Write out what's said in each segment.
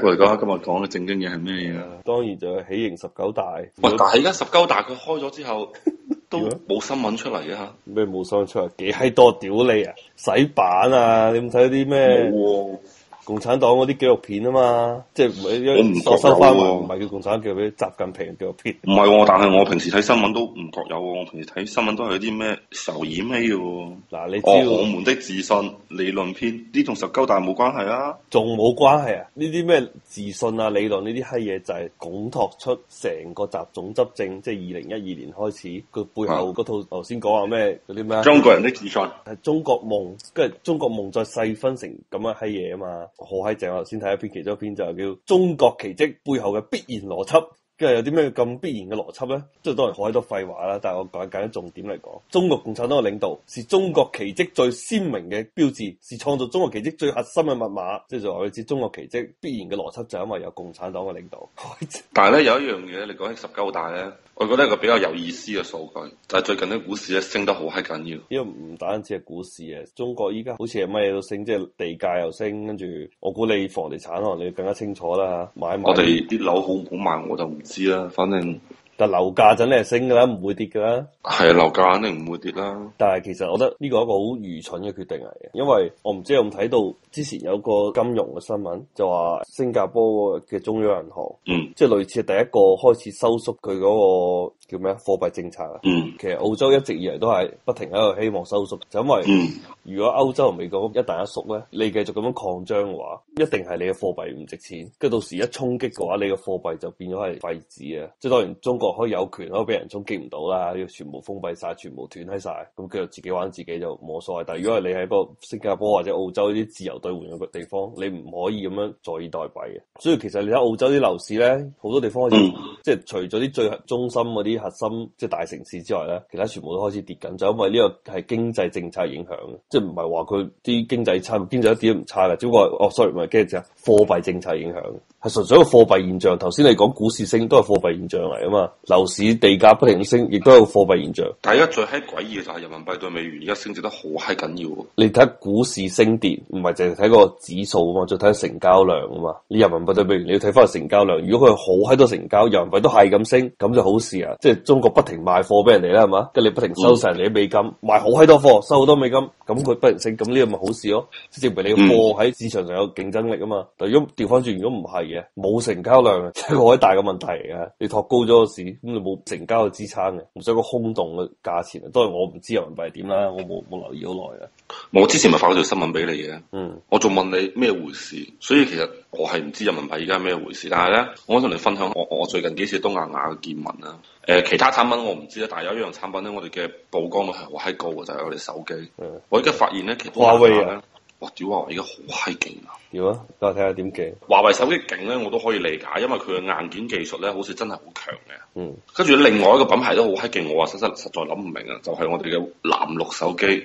我哋講下今日講嘅正經嘢係咩嘢啊？ 當然就係喜迎19大。 喂，但係而家19大佢開咗之後，都冇新聞出嚟嘅嚇。 咩冇新聞出嚟？幾閪多屌你啊！洗版啊！你有冇睇啲咩？共產黨嗰啲紀錄片啊嘛，即係唔係我收翻唔係叫共產黨，叫咩習近平紀錄片。 唔係喎，但係我平時睇新聞都唔覺有喎，我平時睇新聞都係啲咩仇演戲嘅喎。 嗱，你知道我們的自信理論篇呢同19大冇關係啊？ 仲冇關係啊？呢啲咩自信啊理論呢啲閪嘢就係拱托出成個習總執政，即係2012年開始佢背後嗰套頭先講話咩嗰啲咩中國人的自信係中國夢，跟住中國夢再細分成咁樣閪嘢啊嘛。好閪正，我頭先睇一篇，其中一篇就係叫《中國奇蹟背後嘅必然邏輯》，跟住有啲咩咁必然嘅邏輯咧？即係當然好閪多廢話啦，但係我講緊重點嚟講，中國共產黨嘅領導是中國奇蹟最鮮明嘅標誌，是創造中國奇蹟最核心嘅密碼。即係就話你知中國奇蹟必然嘅邏輯就係因為有共產黨嘅領導。 但係咧有一樣嘢，你講起19大咧，我覺得一個比較有意思嘅數據，就係最近啲股市咧升得好閪緊要。 因為唔單止係股市啊，中國依家好似係乜嘢都升，即係地價又升，跟住我估你房地產可能你更加清楚啦。買我哋啲樓好唔好賣我就唔知啦，反正。 但樓價真係升噶啦，唔會跌噶啦。 係啊，樓價肯定唔會跌啦。 但係其實我覺得呢個係一個好愚蠢嘅決定嚟嘅，因為我唔知有冇睇到之前有個金融嘅新聞，就話新加坡嘅中央銀行，即係類似係第一個開始收縮佢嗰個叫咩啊貨幣政策啊。其實澳洲一直以嚟都係不停喺度希望收縮，就因為如果歐洲同美國一旦一縮咧，你繼續咁樣擴張嘅話，一定係你嘅貨幣唔值錢，跟住到時一衝擊嘅話，你嘅貨幣就變咗係廢紙啊！即係當然中國可以有權可以俾人衝擊唔到啦，要全部封閉晒，全部斷喺晒，咁佢就自己玩自己就冇所謂。但係如果係你喺個新加坡或者澳洲呢啲自由兌換嘅地方，你唔可以咁樣坐以待斃嘅。所以其實你睇澳洲啲樓市咧，好多地方開始即係除咗啲最中心嗰啲核心即係大城市之外咧，其他全部都開始跌緊，就因為呢個係經濟政策影響嘅，即係唔係話佢啲經濟差，經濟一啲都唔差嘅，只不過sorry 唔係經濟政策，貨幣政策影響，係純粹一個貨幣現象。頭先你講股市升都係貨幣現象嚟啊嘛，樓市地價不停升，亦都有貨幣現象。 但係而家最閪詭異嘅就係人民幣對美元而家升值得好閪緊要。 你睇股市升跌，唔係淨係睇個指數啊嘛，再睇成交量啊嘛。你人民幣對美元你要睇翻個成交量，如果佢好閪多成交，人民幣都係咁升，咁就好事啊！即係中國不停賣貨俾人哋啦，係嘛？跟住你不停收晒人哋啲美金，賣好閪多貨，收好多美金，咁佢不停升，咁呢個咪好事咯？即係證明你個貨喺市場上有競爭力啊嘛。但如果調翻轉，如果唔係嘅，冇成交量，即係個好大嘅問題嚟嘅。你托高咗個市，咁你冇成交嘅支撐嘅，唔使個空洞嘅價錢啊。當然我唔知人民幣係點啦，我冇留意好耐啊。 我之前咪發咗條新聞俾你嘅，我仲問你咩回事，所以其實我係唔知人民幣而家係咩回事。但係咧，我想同你分享我最近幾次東亞嘅見聞啦。其他產品我唔知啦，但係有一樣產品咧，我哋嘅曝光率係好閪高嘅，就係我哋手機。我而家發現咧，其實華為啊，哇！屌華為而家好閪勁啊！ 點啊？等我睇下點勁。 華為手機勁咧，我都可以理解，因為佢嘅硬件技術咧，好似真係好強嘅。跟住另外一個品牌都好閪勁，我話實在諗唔明啊，就係我哋嘅藍綠手機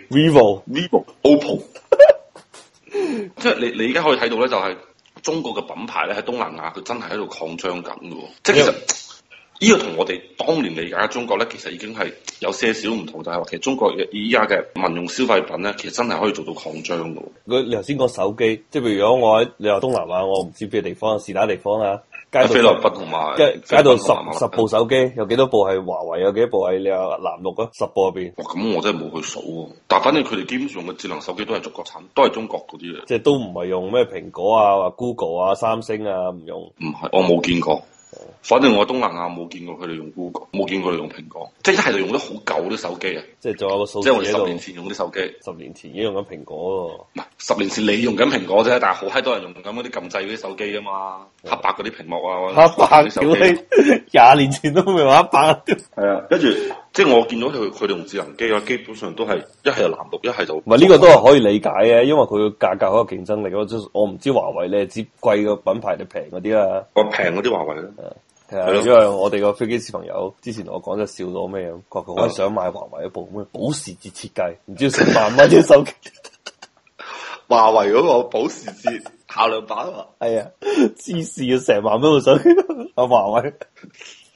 vivo、OPPO。即係你而家可以睇到咧，就係中國嘅品牌咧喺東南亞，佢真係喺度擴張緊嘅。即係其實呢個同我哋當年理解嘅中國咧，其實已經係有些少唔同，就係話其實中國嘅依家嘅民用消費品咧，其實真係可以做到擴張嘅。 你頭先講手機，即係譬如如果你話東南亞，我唔知邊個地方，是打地方啊？ 菲律賓同埋街道十部手機，有幾多部係華為，有幾多部係你話藍綠啊？10部入邊。 咁我真係冇去數喎。但係反正佢哋基本上嘅智能手機都係中國產，都係中國嗰啲嘅。 即係都唔係用咩蘋果啊、或 Google 啊、三星啊，唔用。 唔係，我冇見過。反正我喺東南亞冇見過佢哋用 Google，冇見過佢哋用蘋果，即係一係就用得好舊啲手機啊！ 即係仲有個數， 即係我哋10年前用啲手機 ，10年前已經用緊蘋果咯。 唔係10年前你用緊蘋果啫，但係好閪多人用緊嗰啲撳掣嗰啲手機啊嘛，黑白嗰啲屏幕啊， 黑白手機，20年前都未話黑白。 係啊，跟住即係我見到佢哋用智能機啊，基本上都係一係就藍綠，一係就唔係呢個都係可以理解嘅，因為佢個價格好有競爭力咯。我唔知華為你係接貴個品牌定平嗰啲啊？ 我平嗰啲華為咧。 係啊，因為我哋個飛機師朋友之前同我講就笑到咩咁，佢好想買華為一部咩保時捷設計，唔知要成萬蚊嘅手機。 華為嗰個保時捷限量版啊， 係啊，黐線啊，成萬蚊部手機啊，華為。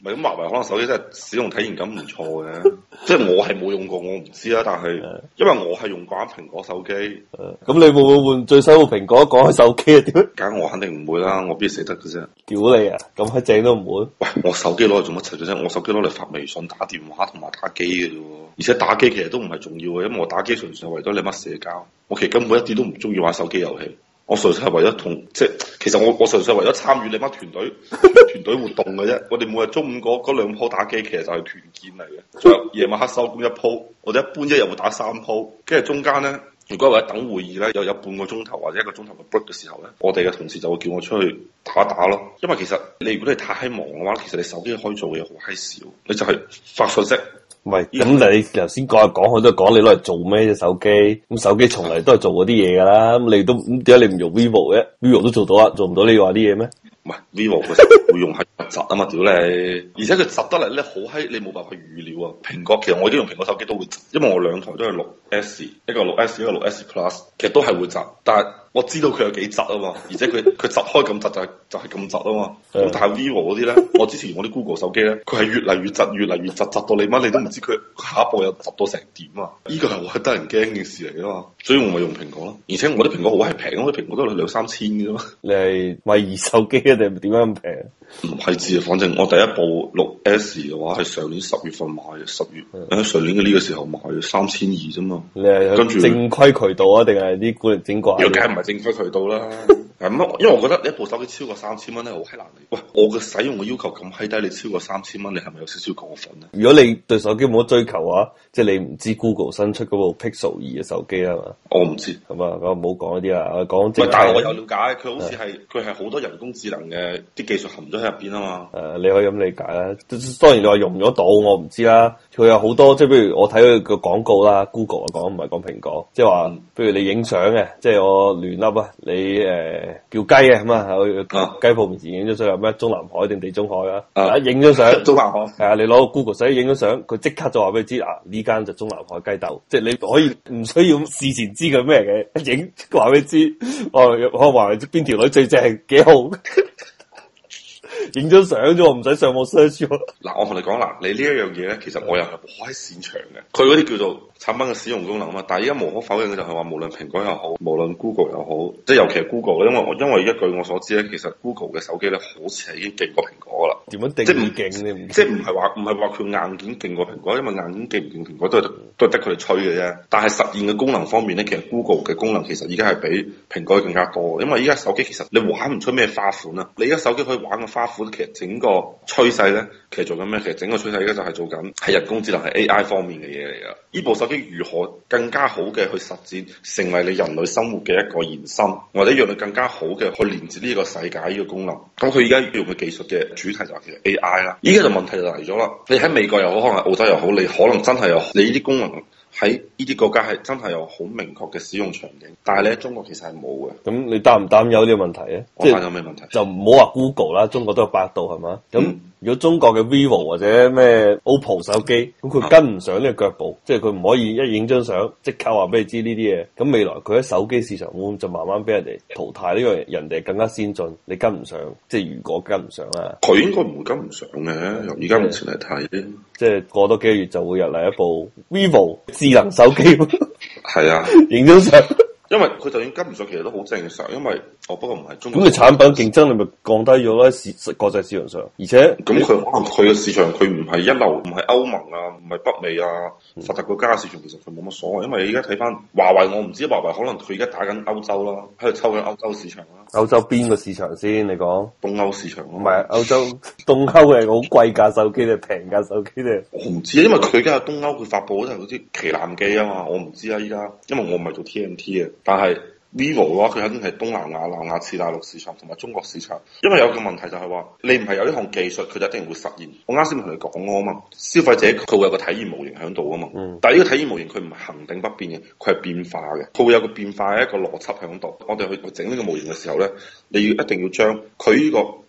唔係咁，華為可能手機真係使用體驗感唔錯嘅，即係我係冇用過，我唔知啦。但係因為我係用慣蘋果手機， 咁你會唔會換最新部蘋果？講開手機啊，點？ 梗我肯定唔會啦，我邊捨得嘅啫。 屌你啊！咁閪正都唔會。 喂，我手機攞嚟做乜柒嘅啫？我手機攞嚟發微信、打電話同埋打機嘅啫。而且打機其實都唔係重要嘅，因為我打機純粹係為咗你乜社交。我其實根本一啲都唔中意玩手機遊戲。我純粹係為咗其實我純粹係為咗參與你乜團隊活動嘅啫。我哋每日中午嗰兩鋪打機，其實就係團建嚟嘅。仲有夜晚黑收工一鋪，我哋一般一日會打3鋪，跟住中間咧，如果為咗等會議咧，有半個鐘頭或者1個鐘頭嘅 break 嘅時候咧，我哋嘅同事就會叫我出去打一打咯。因為其實如果你太忙嘅話，其實你手機可以做嘅嘢好閪少，你就係發信息。 唔係，咁你頭先講嚟講去都係講你攞嚟做咩啫？手機咁手機從嚟都係做嗰啲嘢噶啦，咁你都咁點解你唔用 vivo 嘅？vivo 都做到啊，做唔到你話啲嘢咩？ 唔係 vivo 佢會用係窒啊嘛，屌你！而且佢窒得嚟咧好閪，你冇辦法預料啊。蘋果其實我已經用蘋果手機都會窒，因為我兩台都係6S，一個6S，一個6S Plus，其實都係會窒，但係我知道佢有幾窒啊嘛，而且佢窒開咁窒就係咁窒啊嘛。咁但係 vivo 嗰啲咧，我之前用我啲 Google 手機咧，佢係越嚟越窒，越嚟越窒，窒到你媽你都唔知佢下一步又窒到成點啊！呢個係好得人驚嘅事嚟啊嘛，所以我咪用蘋果咯。而且我啲蘋果好係平，我啲蘋果都係2-3千嘅啫嘛。你係買二手機啊定係點解咁平？ 唔係知啊，反正我第一部6S 嘅話係上年10月份買嘅，10月喺上年嘅呢個時候買嘅3200啫嘛。 你係跟住正規渠道啊，定係啲古靈精怪？ 又梗係唔係正規渠道啦。咁因為我覺得你一部手機超過3000蚊咧，好閪難理。喂，我嘅使用嘅要求咁閪低，你超過3000蚊，你係咪有少少過分咧？ 如果你對手機冇乜追求嘅話，即係你唔知 Google 新出嗰部 Pixel 2嘅手機啊嘛？ 我唔知， 咁啊，咁唔好講呢啲啦，我講。 但係我有了解，佢好似係佢係好多人工智能嘅啲技術含咗喺入邊啊嘛。 你可以咁理解啦。當然你話用咗到，我唔知啦。佢有好多，即係譬如我睇佢個廣告啦 ，Google 啊講唔係講蘋果，即係話，譬如你影相嘅，即係我亂笠啊，你叫雞嘅咁啊，喺雞鋪面前影咗相，有咩中南海定地中海啊？影咗相， 中南海係啊，你攞 Google 手機影咗相，佢即刻就話俾你知啊，呢間就中南海雞竇，即係你可以唔需要事前知佢咩嘅，影話俾你知，可能話你知邊條女最正，幾好。影張相啫，我唔使上網 search。 嗱，我同你講啦，你呢一樣嘢咧，其實我又係好閪擅長嘅。佢嗰啲叫做產品嘅使用功能啊嘛。但係而家無可否認嘅就係話，無論蘋果又好，無論 Google 又好，即係尤其係 Google 咧，因為一據我所知咧，其實 Google 嘅手機咧，好似係已經勁過蘋果噶啦。 點樣定義勁咧？ 即係唔係話佢硬件勁過蘋果，因為硬件勁唔勁蘋果都係得佢哋吹嘅啫。但係實現嘅功能方面咧，其實 Google 嘅功能其實而家係比蘋果更加多。因為依家手機其實你玩唔出咩花款啊！你而家手機可以玩嘅花款，其實整個趨勢咧，其實做緊咩？其實整個趨勢而家就係做緊係人工智能係 AI 方面嘅嘢嚟噶。呢部手機如何更加好嘅去實踐，成為你人類生活嘅一個延伸，或者讓你更加好嘅去連接呢個世界呢個功能。咁佢而家用嘅技術嘅主題就係其實 AI 啦。依家就問題就嚟咗啦。你喺美國又好，可能係澳洲又好，你可能真係有你呢啲功能。喺呢啲國家係真係有好明確嘅使用場景，但係咧中國其實係冇嘅。 咁你擔唔擔憂呢個問題咧？ 我擔憂咩問題？ 就唔好話 Google 啦，中國都有百度係嘛？咁如果中國嘅 Vivo 或者咩 OPPO 手機，咁佢跟唔上呢個腳步，即係佢唔可以一影張相即刻話俾你知呢啲嘢。咁未來佢喺手機市場會唔會就慢慢俾人哋淘汰？呢個人哋更加先進，你跟唔上，即係如果跟唔上啦， 佢應該唔會跟唔上嘅。由而家目前嚟睇， 即係過多幾個月就會入嚟一部 Vivo 智能手機， 係啊， 影張相。 因為佢就算跟唔上，其實都好正常。因為不過唔係中國。 咁你產品競爭力咪降低咗咯？國際市場上，而且咁佢可能佢嘅市場佢唔係一流，唔係歐盟啊，唔係北美啊，發達國家嘅市場其實佢冇乜所謂。因為你而家睇翻華為，我唔知華為可能佢而家打緊歐洲啦，喺度抽緊歐洲市場啦。 歐洲邊個市場先？你講東歐市場咯。 唔係歐洲，東歐係好貴價手機定平價手機咧？ 我唔知啊，因為佢而家喺東歐佢發佈嗰啲係嗰啲旗艦機啊嘛，我唔知啊依家，因為我唔係做 TMT 嘅，但係。Vivo 嘅話，佢肯定係東南亞、南亞次大陸市場同埋中國市場，因為有個問題就係話，你唔係有呢項技術，佢就一定會實現。我啱先同你講啊嘛，消費者佢會有個體驗模型喺度啊嘛，但係呢個體驗模型佢唔係恆定不變嘅，佢係變化嘅，佢會有個變化嘅一個邏輯喺度。我哋去整呢個模型嘅時候咧，你要一定要將佢呢個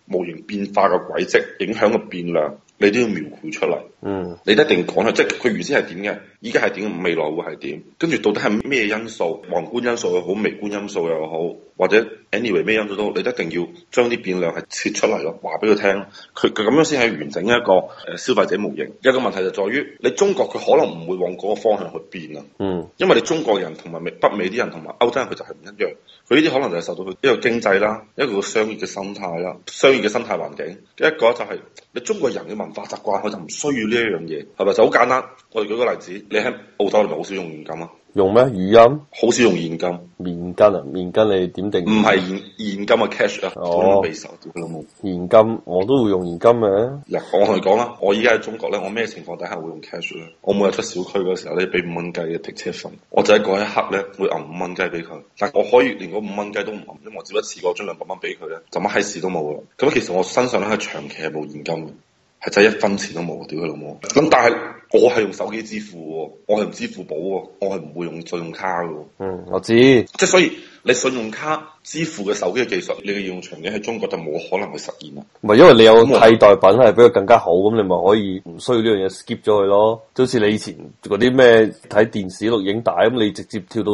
模型變化嘅軌跡、影響嘅變量，你都要描繪出嚟。你一定講佢，即係佢原先係點嘅，依家係點，未來會係點，跟住到底係咩因素，宏觀因素又好，微觀因素又好，或者 anyway 咩因素都好，你一定要將啲變量係切出嚟咯，話俾佢聽。佢咁樣先係完整一個消費者模型。一個問題就在於，你中國佢可能唔會往嗰個方向去變啊。因為你中國人同埋北美啲人同埋歐洲人佢就係唔一樣。佢呢啲可能就係受到佢一個經濟啦，一個商業嘅生態啦，商業嘅生態環境。一個就係你中國人嘅文化習慣，佢就唔需要呢一樣嘢，係咪？就好簡單。我哋舉個例子，你喺澳洲係咪好少用現金啊？ 用咩？語音？好少用現金。 現金啊？現金你點定？ 唔係現金嘅 cash 啊，我未受到啦冇。 現金我都會用現金嘅。 嗱，我同你講啦，我依家喺中國咧，我咩情況底下會用 cash 咧？我每日出小區嗰時候咧，俾5蚊雞嘅停車費，我就喺嗰一刻咧會揞5蚊雞俾佢。但我可以連嗰5蚊雞都唔揞，因為我只一次過將200蚊俾佢咧，就乜閪事都冇啦。咁其實我身上咧係長期係冇現金嘅。係真係1分錢都冇，屌佢老母！咁但係我係用手機支付喎，我係用支付寶喎，我係唔會用信用卡嘅喎。 我知， 即係所以你信用卡支付嘅手機嘅技術，你嘅應用場景喺中國就冇可能去實現啦。 唔係因為你有替代品係比佢更加好，咁你咪可以唔需要呢樣嘢 skip 咗佢咯。就好似你以前嗰啲咩睇電視錄影帶咁，你直接跳到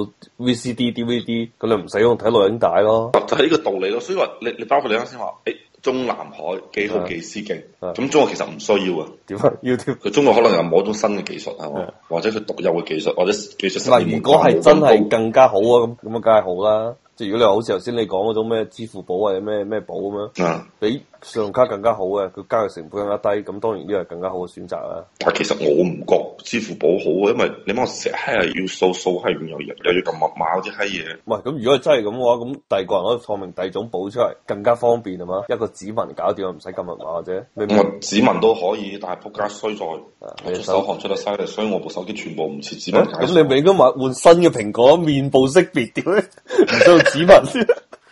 VCD、DVD，咁你唔使用睇錄影帶咯。 就係呢個道理咯。所以話你包括你啱先話，中南海幾好幾先進，咁中國其實唔需要啊。點解要添？佢中國可能有某種新嘅技術係嘛，或者佢獨有嘅技術，或者技術。 嗱，如果係真係更加好啊，咁啊，梗係好啦。即係如果你話好似頭先你講嗰種咩支付寶或者咩寶咁樣，比信用卡更加好嘅，佢交易成本更加低，咁當然呢個係更加好嘅選擇啦。但係其實我唔覺支付寶好啊，因為你媽成日係要掃係又要撳密碼嗰啲閪嘢。唔係咁，如果真係咁嘅話，咁第二個人可以放明第二種寶出嚟，更加方便係嘛？一個指紋搞掂，唔使撳密碼或者。我指紋都可以，但係仆街衰在我出手汗出得犀利，所以我部手機全部唔設指紋。咁你咪應該買換新嘅蘋果面部識別點咧？唔需要指紋先。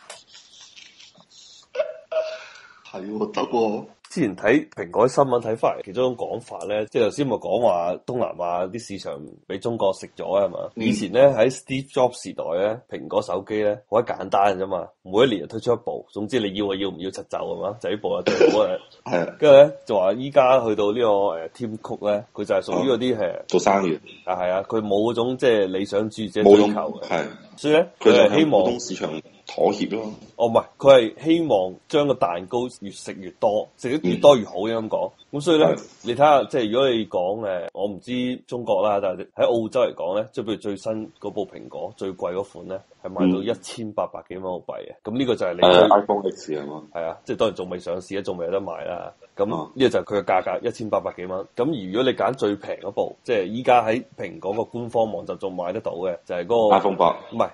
係喎，得喎。 之前睇蘋果新聞睇翻嚟，其中一種講法咧，即係頭先咪講話東南亞啲市場俾中國食咗啊嘛。以前咧喺 Steve Jobs 時代咧，蘋果手機咧好簡單嘅啫嘛，每一年就推出一部，總之你要啊要唔要出走係嘛，就呢部啊最好嘅。係。跟住咧就話依家去到呢個Tim Cook 咧，佢就係屬於嗰啲係做生意。 係啊，佢冇嗰種即係理想主義者追求嘅。係。所以咧，佢係希望普通市場妥協咯。 哦，唔係，佢係希望將個蛋糕越食越多，食得越多越好咁講。咁所以咧，你睇下，即係如果你講我唔知中國啦，但係喺澳洲嚟講咧，即係譬如最新嗰部蘋果最貴嗰款咧，係賣到1800幾蚊澳幣嘅。咁呢個就係你 iPhone X 係嘛？ 係啊，即係當然仲未上市啊，仲未有得賣啦。咁呢個就係佢嘅價格1800幾蚊。咁而如果你揀最平嗰部，即係依家喺蘋果個官方網站仲買得到嘅，就係嗰個 iPhone 8， 唔係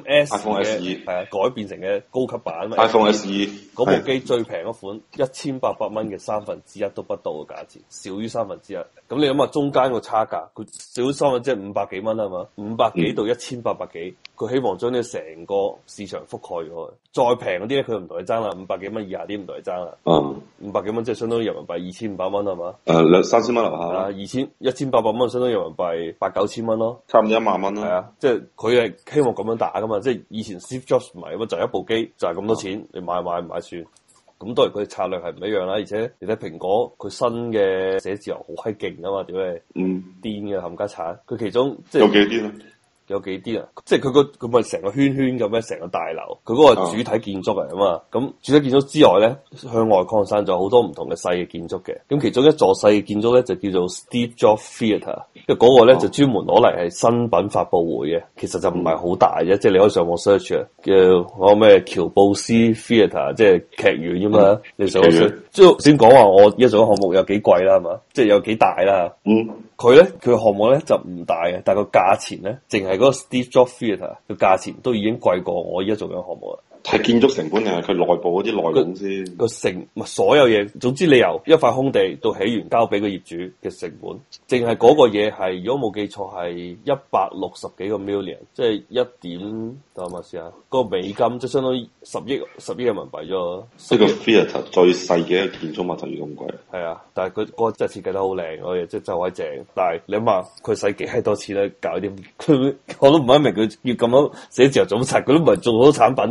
5S 嘅，係啊，改變成嘅高級版 iPhone SE 嗰部機最平嗰款1800蚊嘅1/3都不到嘅價錢，少於1/3。咁你諗下中間個差價，佢少於3分即係500幾蚊啊嘛，500幾到1800幾，佢希望將呢成個市場覆蓋咗。再平嗰啲咧，佢唔同你爭啦，500幾蚊以下啲唔同你爭啦。500幾蚊即係相當於人民幣2500蚊係嘛 ？2、3千蚊樓下啦。 1800蚊相當於人民幣8、9千蚊咯， 差唔多1萬蚊咯。 係啊，即係佢係希望咁樣打噶嘛，即係以前 Steve Jobs 唔係咁，就一部機就係咁多錢，你買唔買算。咁當然佢策略係唔一樣啦，而且你睇蘋果佢新嘅寫字樓好閪勁啊嘛，屌你，癲嘅冚家鏟，佢其中即係有幾癲啊？ 有幾啲啊？即係佢咪成個圈圈咁樣，成個大樓，佢嗰個主體建築嚟啊嘛。咁主體建築之外咧，向外擴散咗好多唔同嘅細嘅建築嘅。咁其中一座細嘅建築咧就叫做 Steve Jobs Theatre，因為嗰個咧就專門攞嚟係新品發佈會嘅。其實就唔係好大啫，即係你可以上網 search 啊，叫嗰個咩喬布斯 Theatre，即係劇院啫嘛。你上網 search，即係先講話我依家做嘅項目有幾貴啦，係嘛？即係有幾大啦。佢嘅項目咧就唔大嘅，但係個價錢咧淨係嗰個 Steve Jobs Theatre 嘅價錢都已經貴過我依家做緊項目啦。 係建築成本定係佢內部嗰啲內容先？個所有嘢，總之你由一塊空地到起完交俾個業主嘅成本，淨係嗰個嘢係，如果冇記錯係160幾個 million，即係等我試下，嗰個美金即係相當於10億人民幣啫。 呢個 theatre 最細嘅一個建築物就要咁貴。 係啊，但係佢嗰個真係設計得好靚，嗰嘢即係真係好正。但係你諗下，佢使幾閪多錢咧搞啲，我都唔明佢要咁樣寫字樓總裁，佢都唔係做好多產品啫嘛。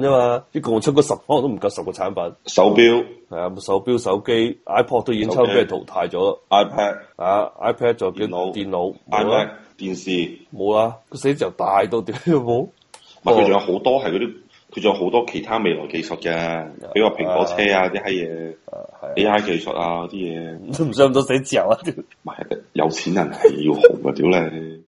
一共出個10，可能都唔夠10個產品。 手錶係啊，手錶、手機、iPod 都已經差唔多俾人淘汰咗。 iPad 啊 iPad 仲有電腦 iMac 電視冇啦，個寫字樓大到點都冇。 唔係佢仲有好多係嗰啲，佢仲有好多其他未來技術嘅，比如話蘋果車啊啲閪嘢，AI 技術啊啲嘢， 都唔想咁多寫字樓啊！ 唔係有錢人係要紅嘅，屌你！